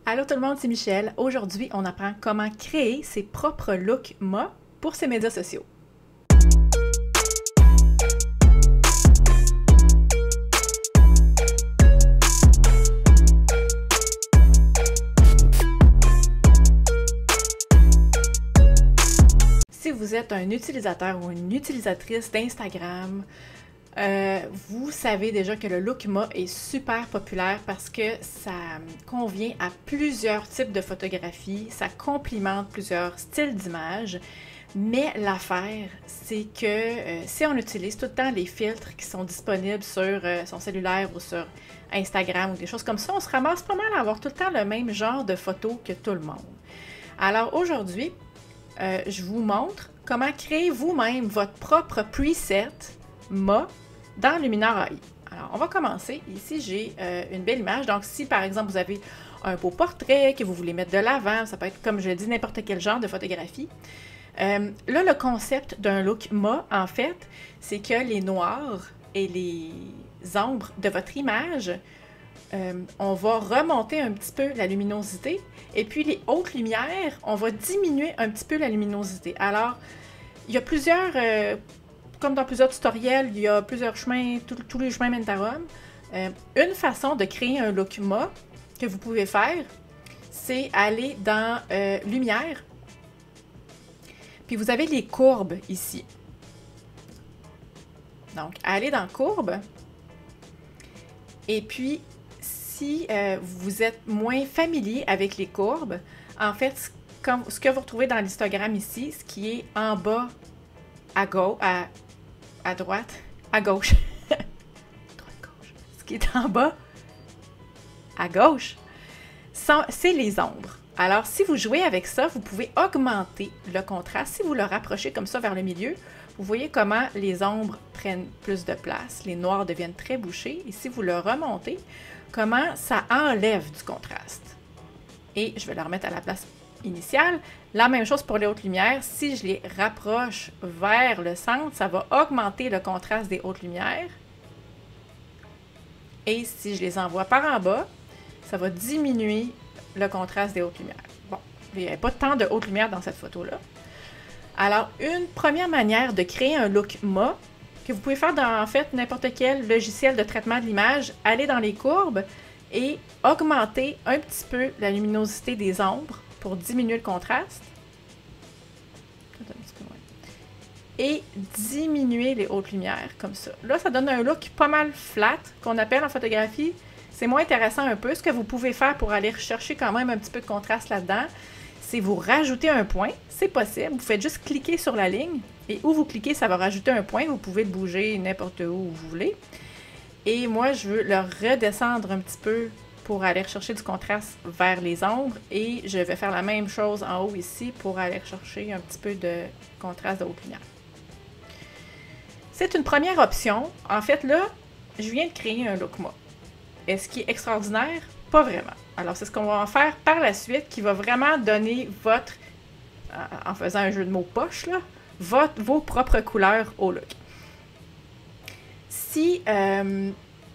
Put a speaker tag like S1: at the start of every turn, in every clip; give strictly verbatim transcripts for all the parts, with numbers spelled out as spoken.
S1: Allô tout le monde, c'est Michel. Aujourd'hui, on apprend comment créer ses propres looks M A pour ses médias sociaux. Si vous êtes un utilisateur ou une utilisatrice d'Instagram, Euh, vous savez déjà que le look M A est super populaire parce que ça convient à plusieurs types de photographies, ça complimente plusieurs styles d'images, mais l'affaire, c'est que euh, si on utilise tout le temps les filtres qui sont disponibles sur euh, son cellulaire ou sur Instagram ou des choses comme ça, on se ramasse pas mal à avoir tout le temps le même genre de photos que tout le monde. Alors aujourd'hui, euh, je vous montre comment créer vous-même votre propre preset M A dans Luminar A I. Alors, on va commencer. Ici, j'ai euh, une belle image. Donc, si, par exemple, vous avez un beau portrait que vous voulez mettre de l'avant, ça peut être, comme je l'ai dit, n'importe quel genre de photographie. Euh, là, le concept d'un look M A, en fait, c'est que les noirs et les ombres de votre image, euh, on va remonter un petit peu la luminosité. Et puis, les hautes lumières, on va diminuer un petit peu la luminosité. Alors, il y a plusieurs... Euh, Comme dans plusieurs tutoriels, il y a plusieurs chemins, tout, tous les chemins mènent à Rome. Euh, une façon de créer un look M A que vous pouvez faire, c'est aller dans euh, Lumière. Puis vous avez les courbes ici. Donc, allez dans Courbes. Et puis, si euh, vous êtes moins familier avec les courbes, en fait, comme, ce que vous retrouvez dans l'histogramme ici, ce qui est en bas à gauche, à à droite, à gauche, droite, gauche, ce qui est en bas, à gauche, c'est les ombres. Alors, si vous jouez avec ça, vous pouvez augmenter le contraste. Si vous le rapprochez comme ça vers le milieu, vous voyez comment les ombres prennent plus de place, les noirs deviennent très bouchés, et si vous le remontez, comment ça enlève du contraste. Et je vais le remettre à la place initiale. La même chose pour les hautes lumières. Si je les rapproche vers le centre, ça va augmenter le contraste des hautes lumières. Et si je les envoie par en bas, ça va diminuer le contraste des hautes lumières. Bon, il n'y avait pas tant de hautes lumières dans cette photo-là. Alors, une première manière de créer un look M A, que vous pouvez faire dans, en fait, n'importe quel logiciel de traitement de l'image, aller dans les courbes et augmenter un petit peu la luminosité des ombres pour diminuer le contraste. Et diminuer les hautes lumières, comme ça. Là, ça donne un look pas mal flat, qu'on appelle en photographie. C'est moins intéressant un peu. Ce que vous pouvez faire pour aller rechercher quand même un petit peu de contraste là-dedans, c'est vous rajouter un point. C'est possible. Vous faites juste cliquer sur la ligne. Et où vous cliquez, ça va rajouter un point. Vous pouvez le bouger n'importe où où vous voulez. Et moi, je veux le redescendre un petit peu pour aller rechercher du contraste vers les ombres, et je vais faire la même chose en haut ici pour aller rechercher un petit peu de contraste de haute lumière. C'est une première option. En fait, là, je viens de créer un look M A. Est-ce qu'il est extraordinaire? Pas vraiment. Alors, c'est ce qu'on va en faire par la suite qui va vraiment donner votre, en faisant un jeu de mots poche, là, votre, vos propres couleurs au look. Si euh,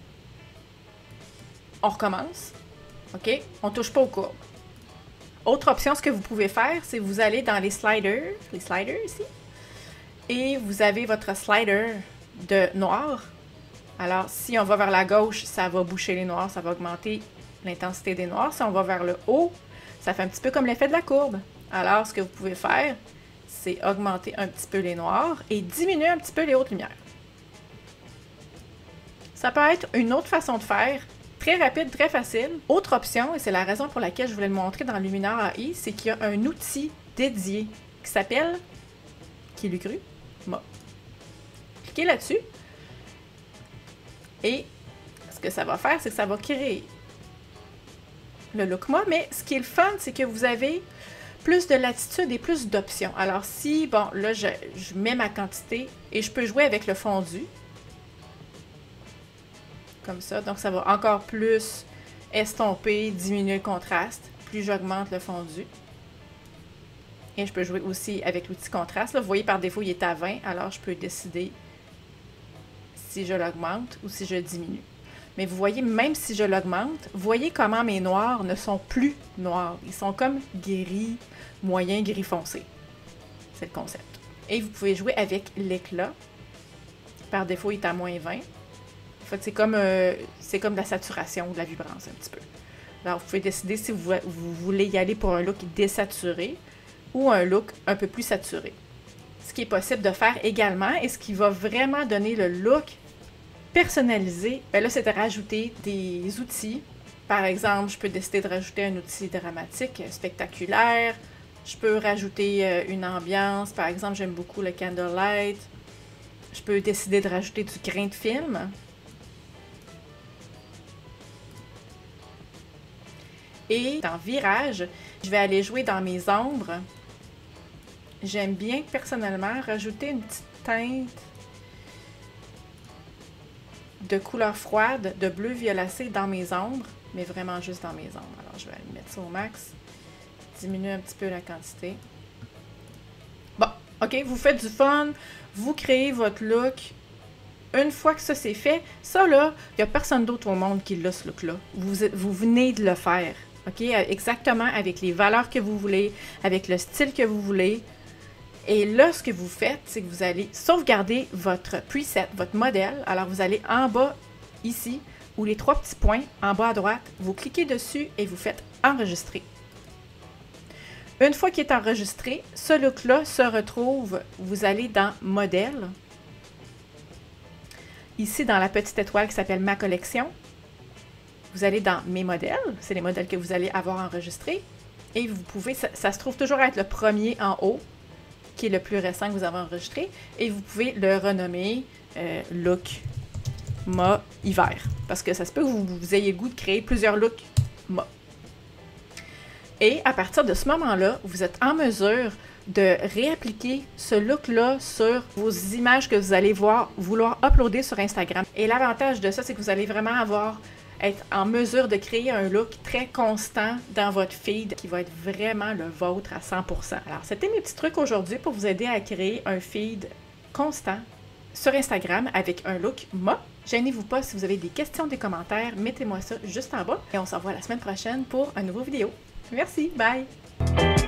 S1: on recommence, OK? On ne touche pas aux courbes. Autre option, ce que vous pouvez faire, c'est vous allez dans les sliders, les sliders ici, et vous avez votre slider de noir. Alors, si on va vers la gauche, ça va boucher les noirs, ça va augmenter l'intensité des noirs. Si on va vers le haut, ça fait un petit peu comme l'effet de la courbe. Alors, ce que vous pouvez faire, c'est augmenter un petit peu les noirs et diminuer un petit peu les hautes lumières. Ça peut être une autre façon de faire, très rapide, très facile. Autre option, et c'est la raison pour laquelle je voulais le montrer dans Luminar A I, c'est qu'il y a un outil dédié qui s'appelle, qui l'eût cru, M A. Cliquez là-dessus. Et ce que ça va faire, c'est que ça va créer le look M A, mais ce qui est le fun, c'est que vous avez plus de latitude et plus d'options. Alors si, bon, là, je, je mets ma quantité et je peux jouer avec le fondu. Comme ça, donc ça va encore plus estomper, diminuer le contraste, plus j'augmente le fondu. Et je peux jouer aussi avec l'outil contraste. Là, vous voyez, par défaut, il est à vingt, alors je peux décider si je l'augmente ou si je diminue. Mais vous voyez, même si je l'augmente, voyez comment mes noirs ne sont plus noirs. Ils sont comme gris, moyen, gris foncé. C'est le concept. Et vous pouvez jouer avec l'éclat. Par défaut, il est à moins vingt. En fait, c'est comme, euh, c'est comme de la saturation ou de la vibrance un petit peu. Alors, vous pouvez décider si vous, vous voulez y aller pour un look désaturé ou un look un peu plus saturé. Ce qui est possible de faire également et ce qui va vraiment donner le look personnalisé, bien là, c'est de rajouter des outils. Par exemple, je peux décider de rajouter un outil dramatique, spectaculaire. Je peux rajouter une ambiance. Par exemple, j'aime beaucoup le candlelight. Je peux décider de rajouter du grain de film. Et dans virage, je vais aller jouer dans mes ombres. J'aime bien personnellement rajouter une petite teinte de couleur froide, de bleu violacé dans mes ombres, mais vraiment juste dans mes ombres. Alors je vais aller mettre ça au max, diminuer un petit peu la quantité. Bon, ok, vous faites du fun, vous créez votre look. Une fois que ça c'est fait, ça là, il n'y a personne d'autre au monde qui l'a ce look-là. Vous, vous venez de le faire. OK? Exactement avec les valeurs que vous voulez, avec le style que vous voulez. Et là, ce que vous faites, c'est que vous allez sauvegarder votre preset, votre modèle. Alors, vous allez en bas, ici, où les trois petits points, en bas à droite, vous cliquez dessus et vous faites enregistrer. Une fois qu'il est enregistré, ce look-là se retrouve, vous allez dans modèle. Ici, dans la petite étoile qui s'appelle ma collection. Vous allez dans mes modèles, c'est les modèles que vous allez avoir enregistrés. Et vous pouvez, ça, ça se trouve toujours être le premier en haut, qui est le plus récent que vous avez enregistré. Et vous pouvez le renommer euh, Look Ma Hiver. Parce que ça se peut que vous, vous ayez le goût de créer plusieurs looks Ma. Et à partir de ce moment-là, vous êtes en mesure de réappliquer ce look-là sur vos images que vous allez voir, vouloir uploader sur Instagram. Et l'avantage de ça, c'est que vous allez vraiment avoir être en mesure de créer un look très constant dans votre feed qui va être vraiment le vôtre à cent pour cent. Alors, c'était mes petits trucs aujourd'hui pour vous aider à créer un feed constant sur Instagram avec un look Ma. Gênez-vous pas si vous avez des questions, des commentaires, mettez-moi ça juste en bas et on se revoit la semaine prochaine pour une nouvelle vidéo. Merci, bye!